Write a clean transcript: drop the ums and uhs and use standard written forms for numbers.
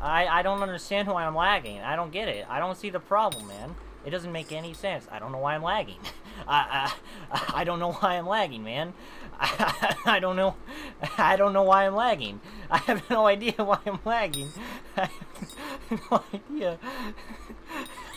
I don't understand why I'm lagging. I don't get it. I don't see the problem, man. It doesn't make any sense. I don't know why I'm lagging. I don't know why I'm lagging, man. I don't know. I don't know why I'm lagging. I have no idea why I'm lagging. I have no idea.